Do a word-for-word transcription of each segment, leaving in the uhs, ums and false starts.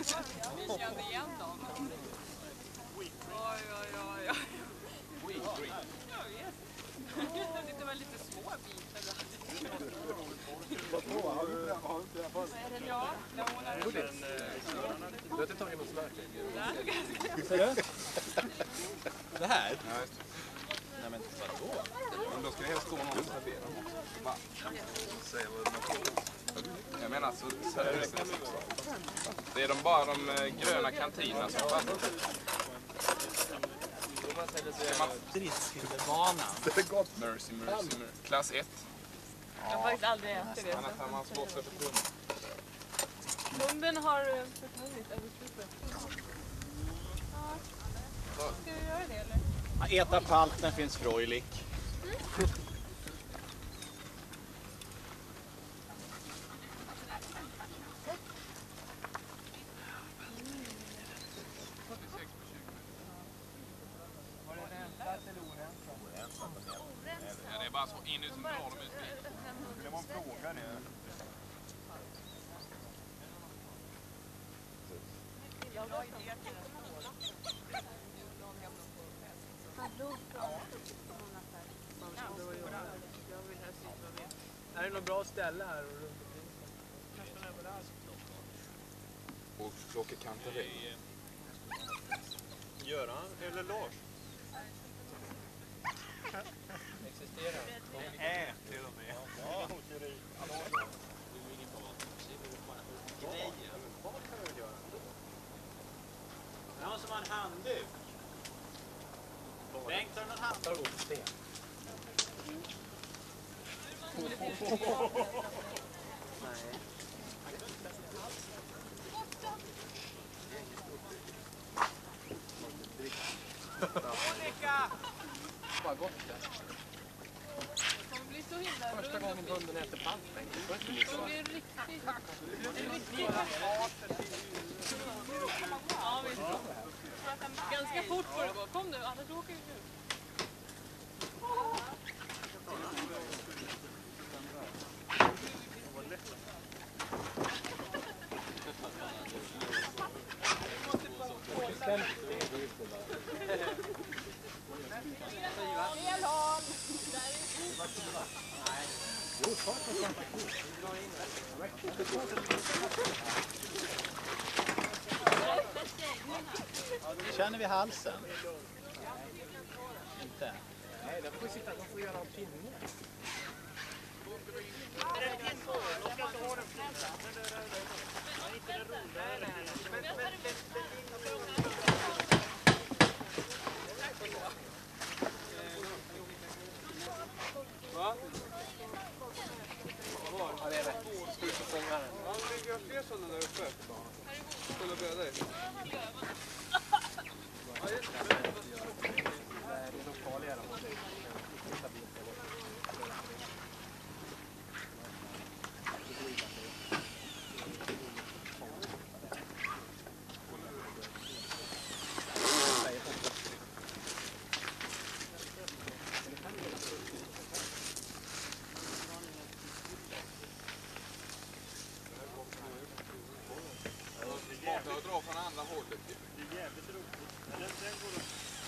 kände igen dem. Oj, oj, oj, oj. Det var lite små bitar. Ja, du har inte tagit något smärta? Det här? Ja, just det. Nej men vadå? Men då ska det helst gå någon som serverar något. Säg vad man får. Jag menar så seriöst. Det är de bara de gröna kantinerna som fattar. Stridshinderbanan. Det är gott. Mercy, mercy, mercy. Klass ett. jag har faktiskt aldrig ätit det. Annars har man svårt för plumben. Plumben har försvunnit över slutet. Ja. Ska vi göra det eller? Äta palt när finns frojlik. Ja, det är bara så in ut som drar dem ut. Det var en fråga det. Är det något bra ställe här? Och plocka kanteri. Göran eller Lars? Existerar. Ä till och med. Ja. Det är någon som har en handduk. Bengt, har du någon handduk? Nej. Monica! Bara gott det. Det kommer bli så himla Första gången bunden äter palt. Det blir riktigt... riktigt... Ja, visst. Ganska fort får det gå. Kom nu, annars åker vi ut. Känner vi halsen? Inte? Nej, där får vi sitta. De får göra en pinne. Va? Ja, det är rätt. Slut och fångaren. Ja, det ligger fler sådana där uppe. Kolla bröder. Det är nog farligare. Jag drar från andra hållet. Det är jävligt roligt. Men den, den går upp.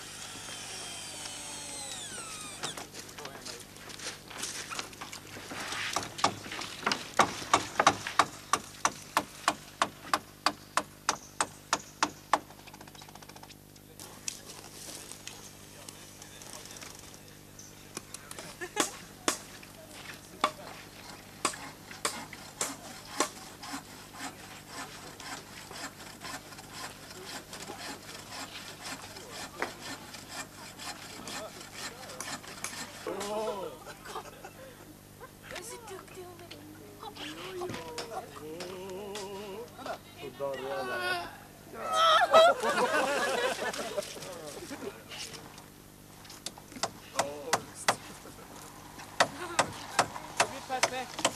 Det blir perfekt.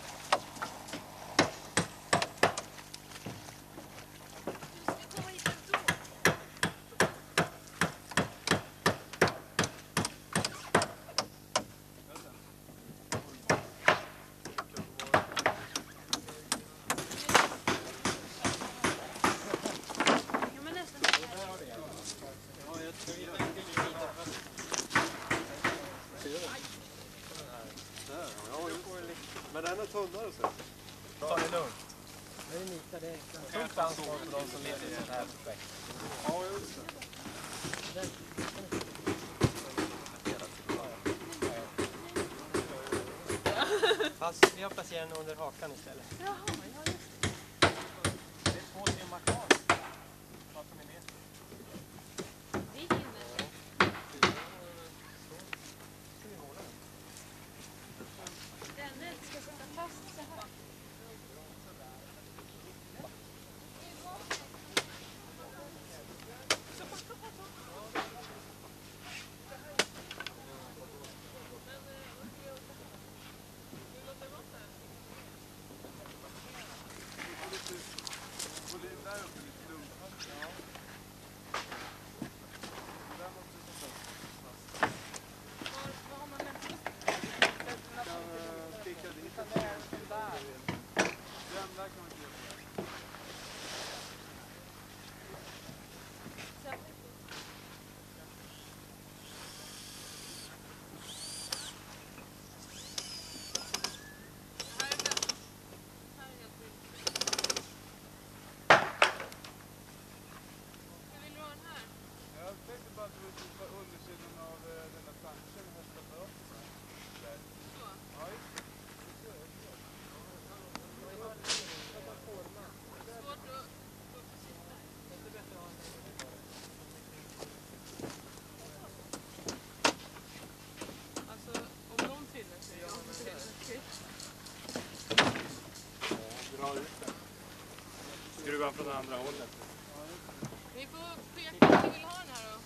Du ska komma hit och Men den är tunnare så. Ta det lugnt. Det är lite det enkla. Tungt ansvar för de som leder i sånt här projekt. Ja, just det. Fast vi har placerat den under hakan istället. Jaha, ja just det. Det är två timmar kvar. Vad som är ner. Det gick inne. Den ska sätta fast så här. Skruva från andra hållet. Ni får peka om ni vill ha den här då.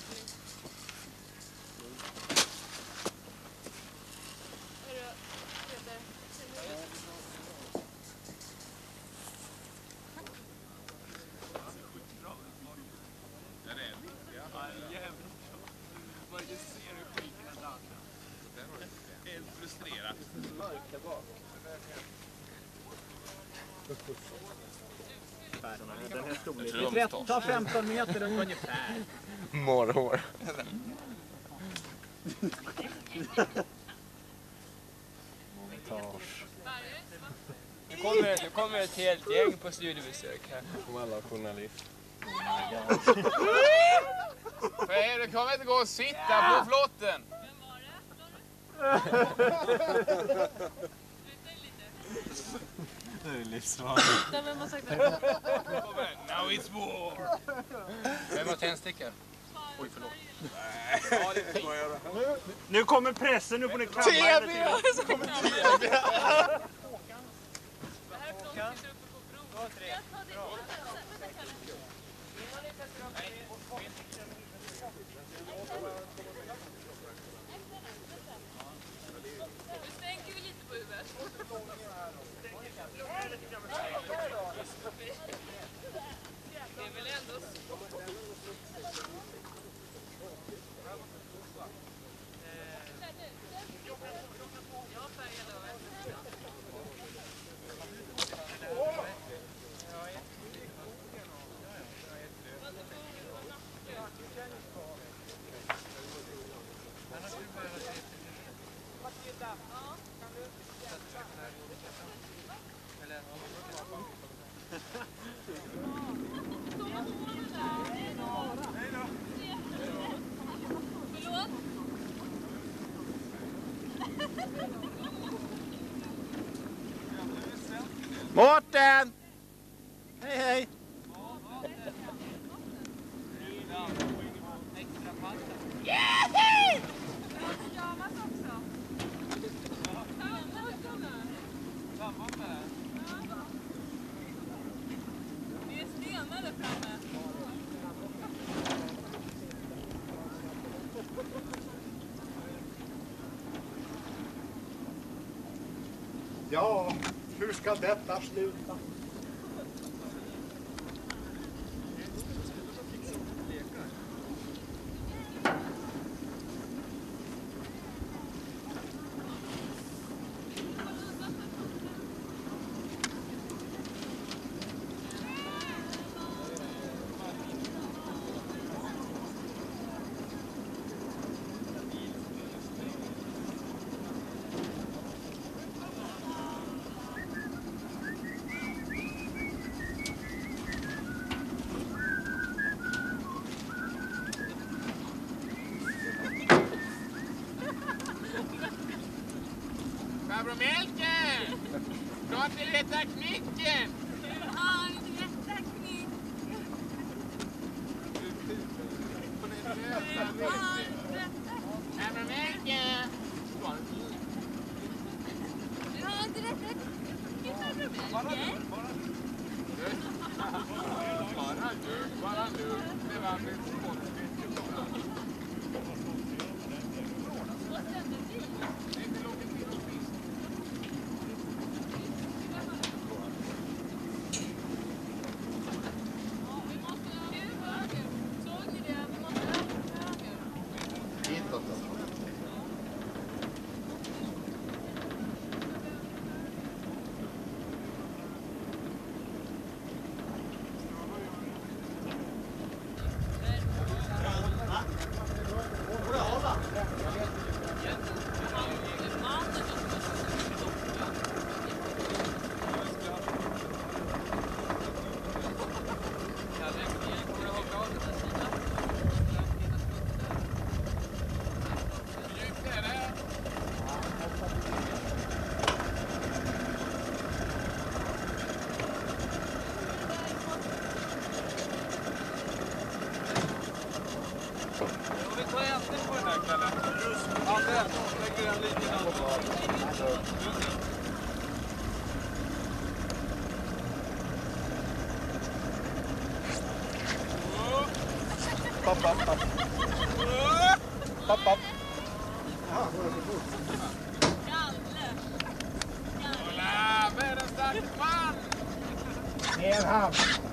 Hörru, Peter. Ja, det är viktigt. Ja, jävligt bra. Man ser hur skiten är dansa. Helt frustrerat. Den här storleken. Det tar femton meter ungefär. Morrhår. Nu kommer, nu kommer ett helt gäng på studiebesök här. Som alla journalister. För det kommer inte gå att sitta på flotten. Det är livsfarligt. Vem har sagt det? Now it's war. Vem har tändstickor? Oj, förlåt. Ja, det är fint. Nu kommer pressen, nu får ni kamma henne till. Det här är för de som sitter uppe på bron. Jag tar det. Vänta, Kalle. Nu stänker vi lite på huvudet. Det är väl ändå så. Jag färgar då. Förlåt? Mårten! Hej hej! Det är stenar där framme. Ja, hur ska detta sluta? Knicken! Du har inte rätta knicken! Du har inte rätta knick. Du har inte rätta Ämra Melke! Du har inte rätta knick. Bara du, bara du. Bara du, bara du. Det var min skådespel. Pop, pop, pop. Pop, pop. Kolla, världens starkaste man! Ner han!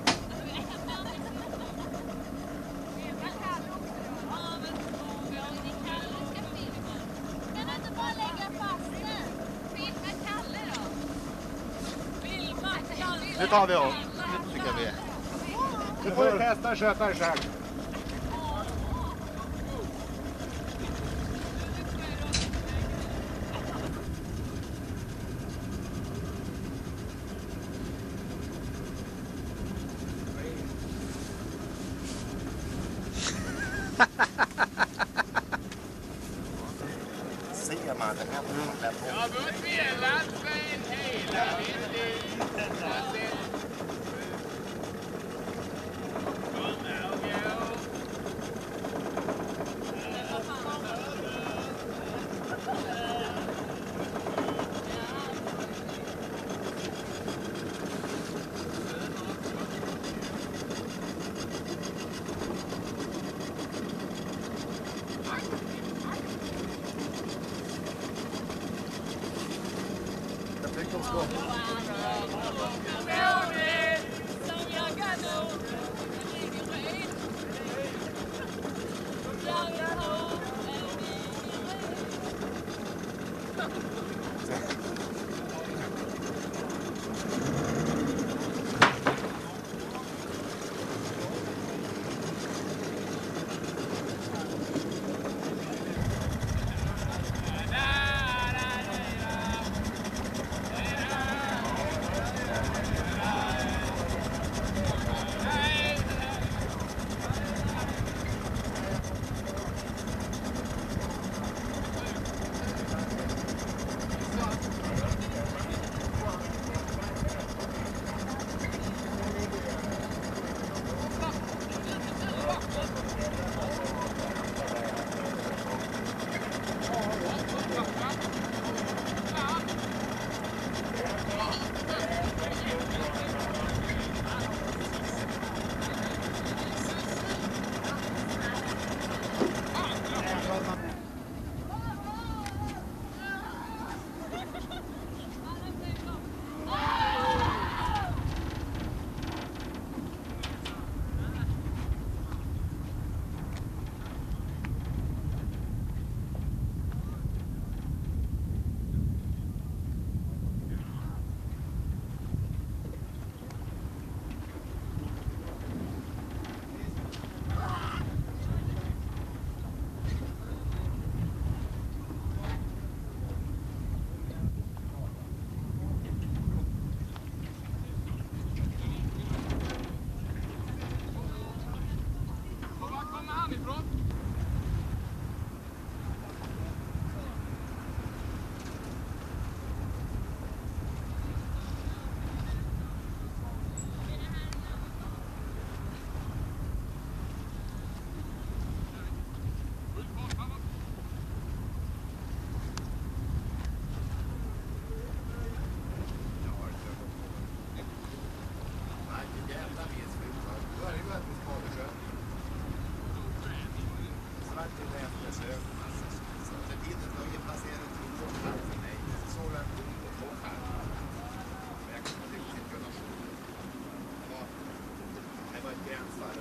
Kan du inte bara lägga fast den? Filma Kalle då. Filma Kalle. Nu tar vi av. Nu tycker jag vi är. Du får ju testa att köpa dig själv. Ser man den här på? Jag har vunnit en landsväg hela mitt liv.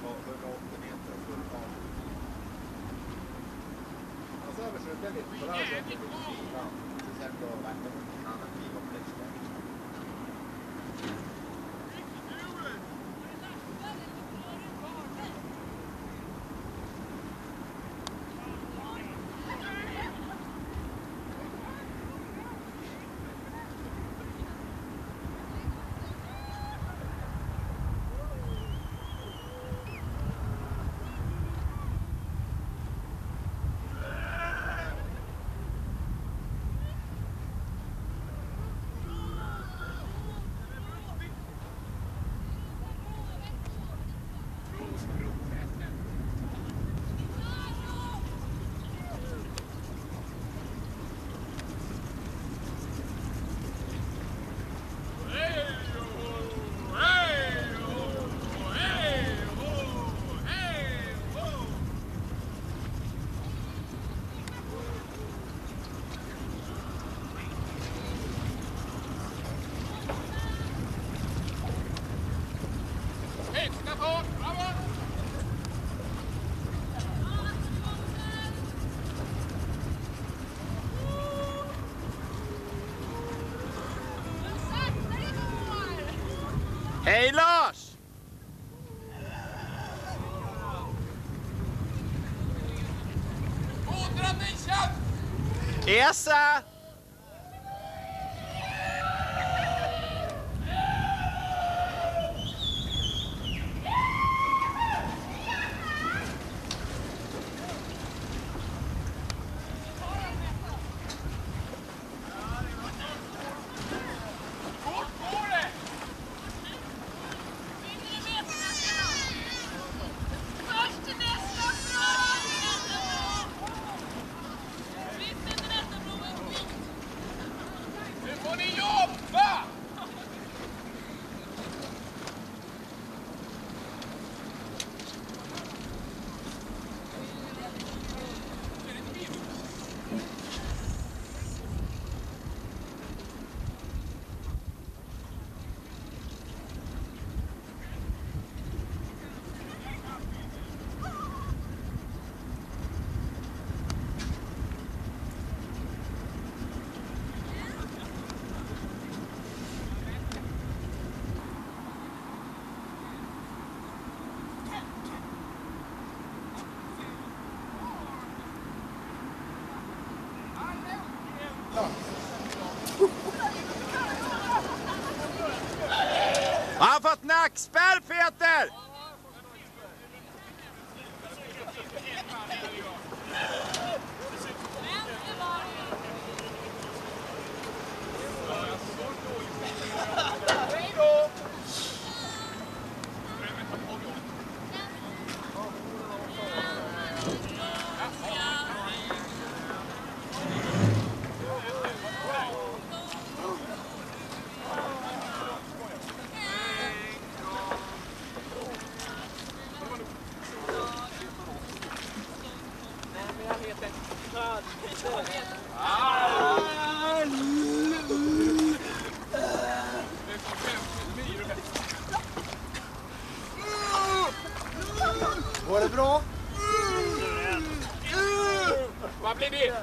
var hundraåttio meter full fart. Och så överskjuter jag lite på det här sättet i kylan. Så sen då väntar man en annan bil och plötsligt. Hej Lars! Esa! Han har fått nackspärr, Peter! Går det bra? Vad blir det?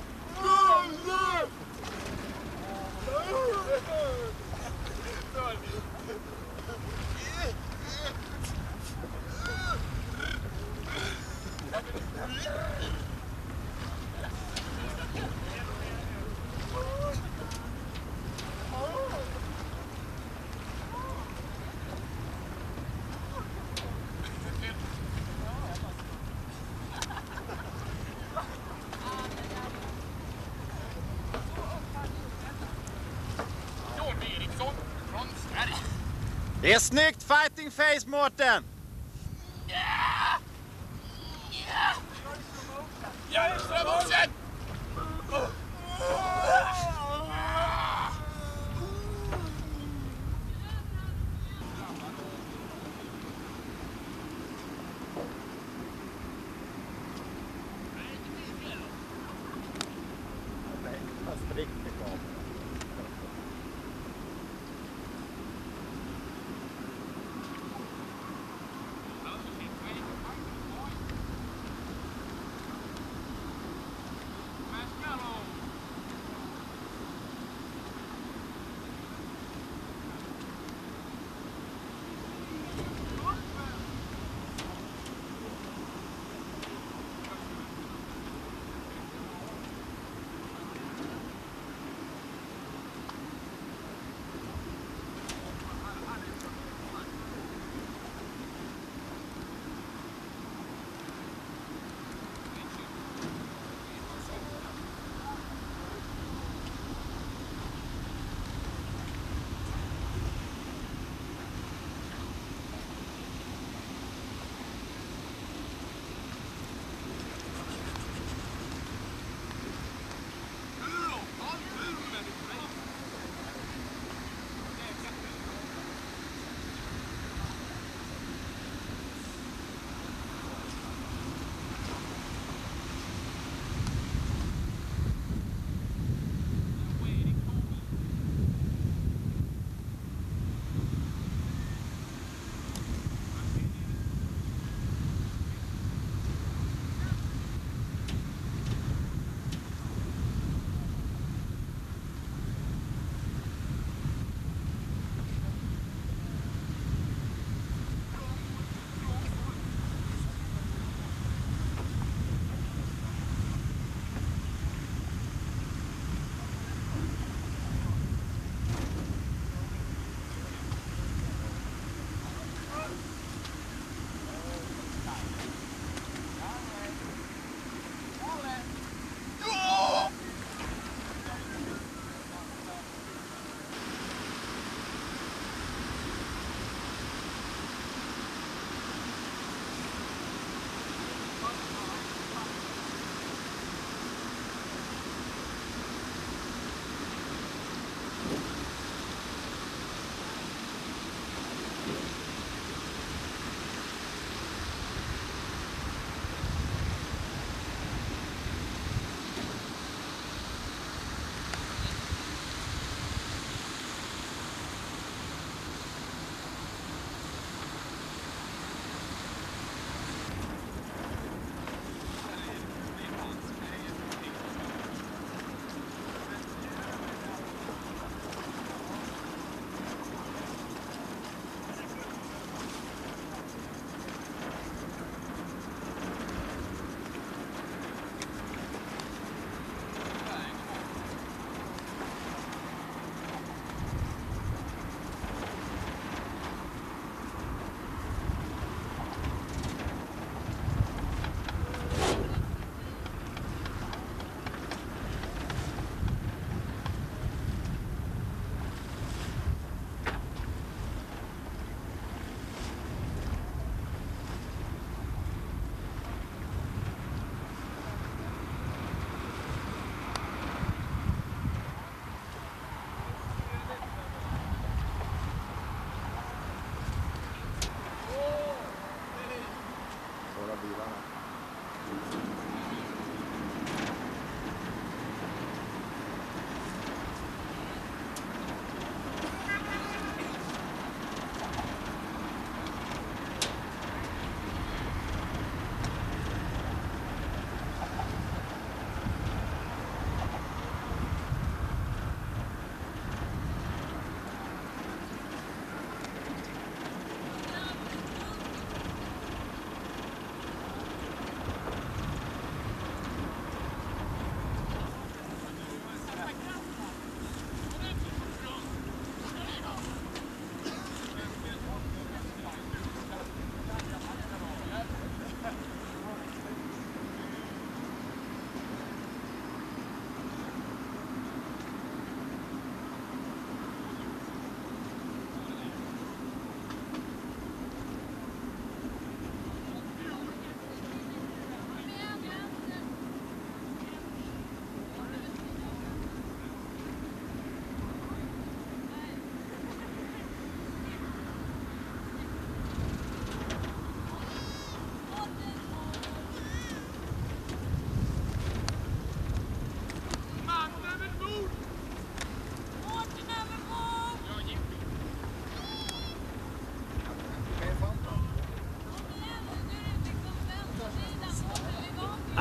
Det är snyggt fighting face, Mårten! Jag är Strömorsen!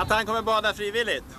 Att han kommer bada frivilligt?